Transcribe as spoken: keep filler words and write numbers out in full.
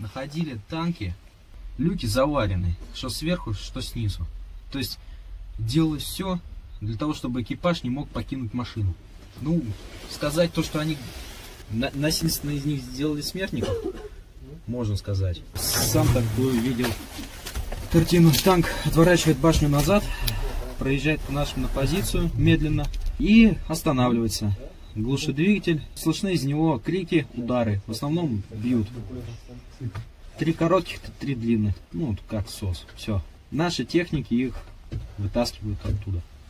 находили танки, люки заварены, что сверху, что снизу. То есть делалось все для того, чтобы экипаж не мог покинуть машину. Ну, сказать то, что они на насильственно из них сделали смертников, можно сказать. Сам такую видел картину. Танк отворачивает башню назад, проезжает к нашему на позицию медленно и останавливается. Глушит двигатель, слышны из него крики, удары. В основном бьют. Три коротких, три длинных. Ну, как сос. Все. Наши техники их вытаскивают оттуда.